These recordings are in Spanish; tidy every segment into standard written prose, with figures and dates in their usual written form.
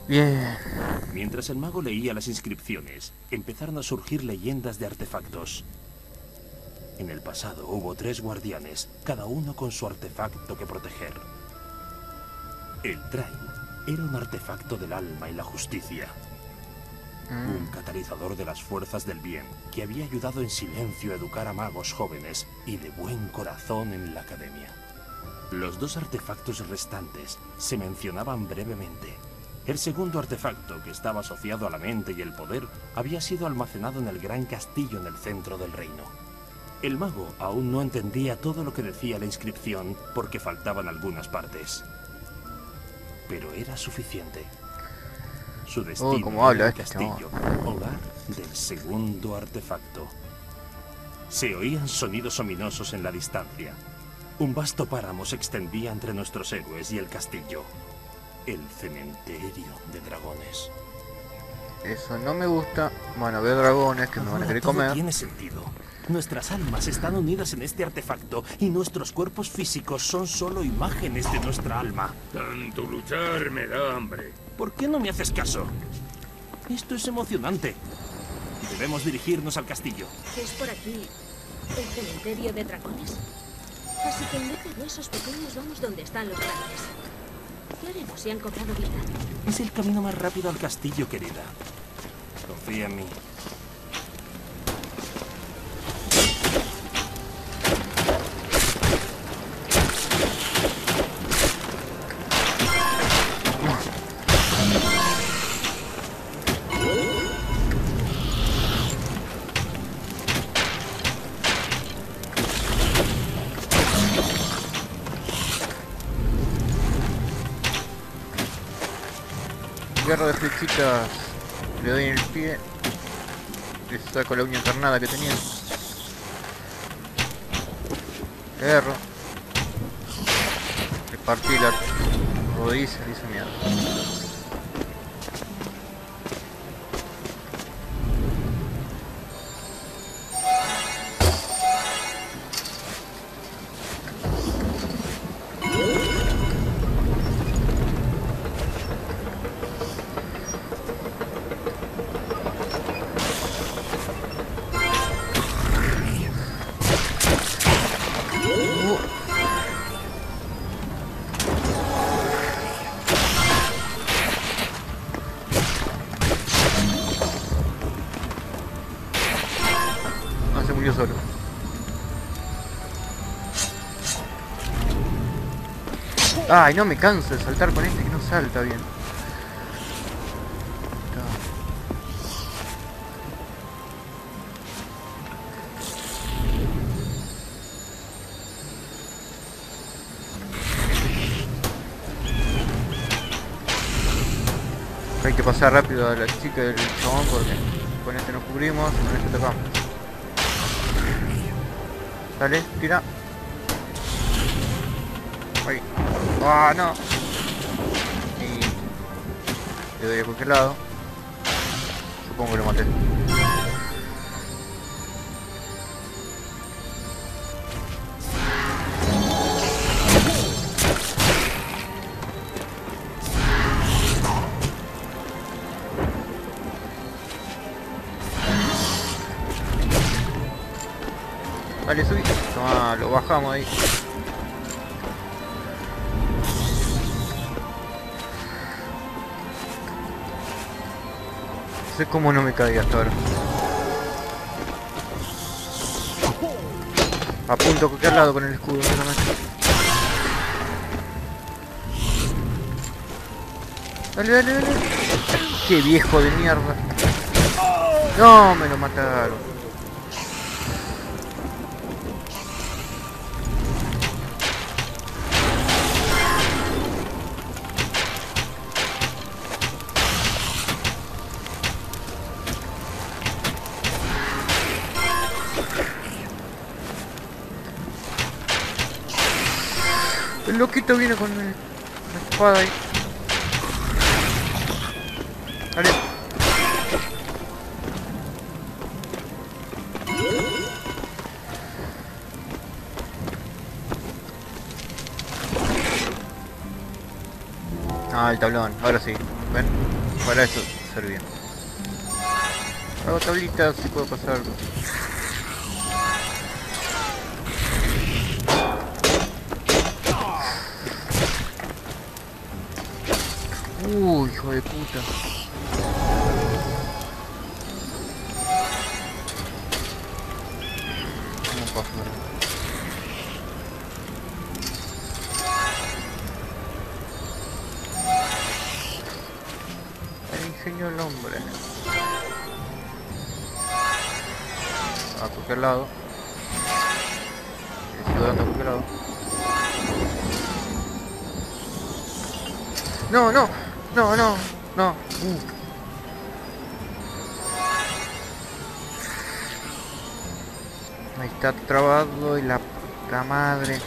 Bien. Mientras el mago leía las inscripciones, empezaron a surgir leyendas de artefactos. En el pasado hubo 3 guardianes, cada uno con su artefacto que proteger. El Train era un artefacto del alma y la justicia. Un catalizador de las fuerzas del bien que había ayudado en silencio a educar a magos jóvenes y de buen corazón en la academia. Los 2 artefactos restantes se mencionaban brevemente. El segundo artefacto, que estaba asociado a la mente y el poder, había sido almacenado en el gran castillo en el centro del reino. El mago aún no entendía todo lo que decía la inscripción porque faltaban algunas partes. Pero era suficiente. Su destino ¿cómo habla era el este castillo, hogar del segundo artefacto. Se oían sonidos ominosos en la distancia. Un vasto páramo se extendía entre nuestros héroes y el castillo. El cementerio de dragones. Eso no me gusta. Bueno, veo dragones que me van a querer Todo comer. tiene sentido. Nuestras almas están unidas en este artefacto y nuestros cuerpos físicos son solo imágenes de nuestra alma. Tanto luchar me da hambre. ¿Por qué no me haces caso? Esto es emocionante. Debemos dirigirnos al castillo. ¿Es por aquí el cementerio de dragones? Así que en vez de huesos pequeños vamos donde están los grandes. ¿Qué haremos si han cobrado vida? Es el camino más rápido al castillo, querida. Confía en mí. Guerra de flechitas. Le doy en el pie. Le saco la uña encarnada que tenía. Erro. Le partí la rodilla y le hice mierda. No, se murió solo. Ay, no me canso de saltar con este que no salta bien. Hay que pasar rápido a la chica del chabón porque con este nos cubrimos y con este tocamos. Dale, tira. Ahí. ¡Ah, no! Y le doy a cualquier lado. Supongo que lo maté. Dale, subí. Toma, lo bajamos ahí. No sé cómo no me caí hasta ahora. A punto a cualquier lado con el escudo, solamente. Dale, dale, dale. Qué viejo de mierda. No, me lo mataron. El loquito viene con la espada ahí. Dale. Ah, el tablón, ahora sí. Ven, para eso servía. Hago tablitas si puedo pasar. Hijo de puta. ¿Cómo paso? El ingenio del hombre. A cualquier lado. Sigo dando a cualquier lado. No, no, no, no, no. Ahí está trabado y la puta madre.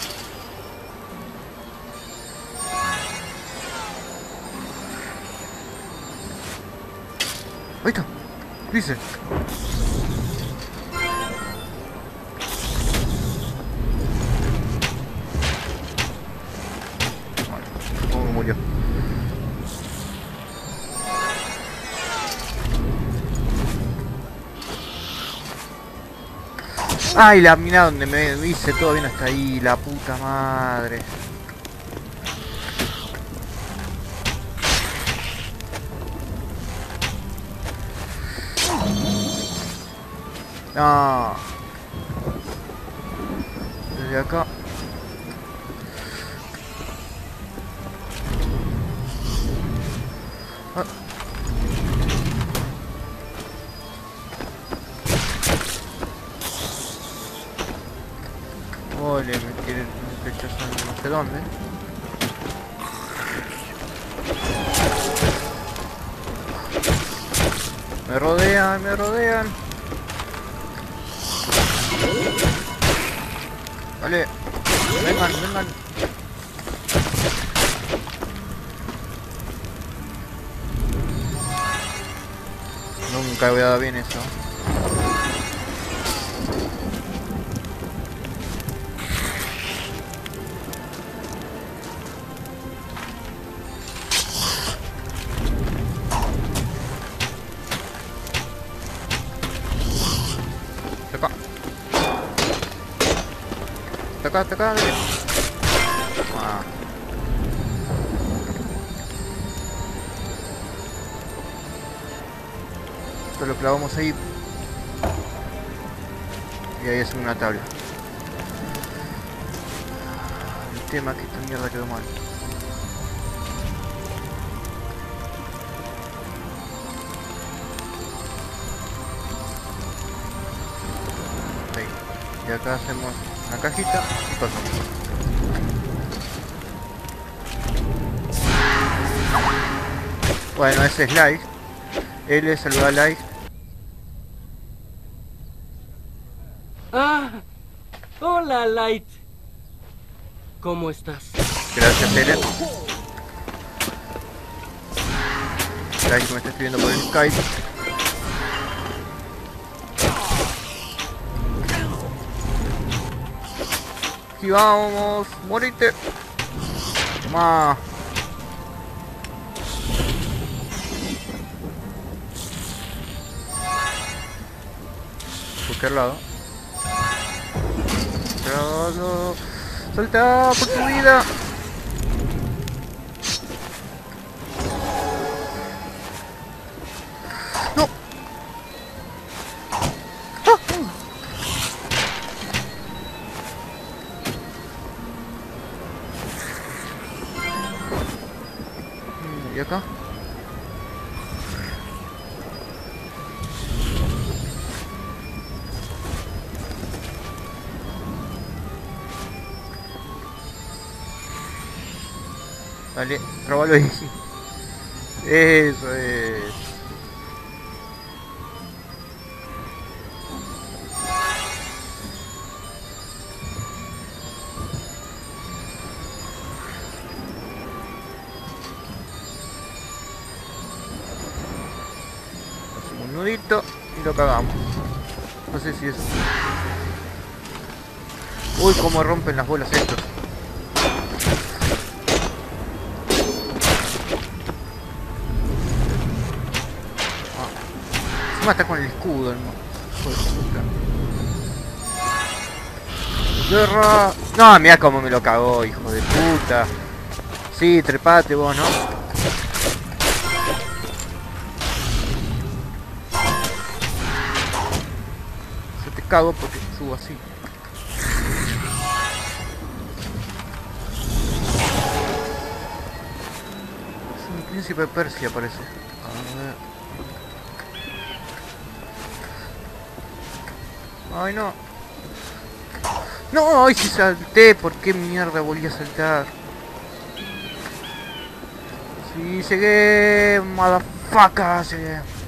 Ahí está. Dice. ¿Cómo murió? Ay, la mina donde me hice todo bien hasta ahí, la puta madre. No. Desde acá. Ah. Ole, me quieren rechazar no sé dónde. Me rodean, me rodean. Vale, vengan, vengan. Nunca voy a dar bien eso. Acá, acá, dale. Ah. Esto lo clavamos ahí. Y ahí hacemos una tabla. El tema es que esta mierda quedó mal. Ahí. Y acá hacemos una cajita y pasamos. Bueno, ese es Light. L saluda a Light. Ah, hola Light. ¿Cómo estás? Gracias, L. Light que me está escribiendo por el Skype. Aquí vamos, morite. Toma. Por qué lado. Lado. Salta por tu vida. No. ¿Y acá? Dale, róbalo ahí. Eso es. Un nudito y lo cagamos. No sé si es... Uy, cómo rompen las bolas estos. Encima está con el escudo, hijo de puta. Guerra. No, mira cómo me lo cagó, hijo de puta. Sí, trepate vos, ¿no? Se te cago porque subo así. Es un príncipe de Persia, parece. A ver. Ay, no. No, ay, si salté. ¿Por qué mierda volví a saltar? Sí, llegué, motherfucker, llegué.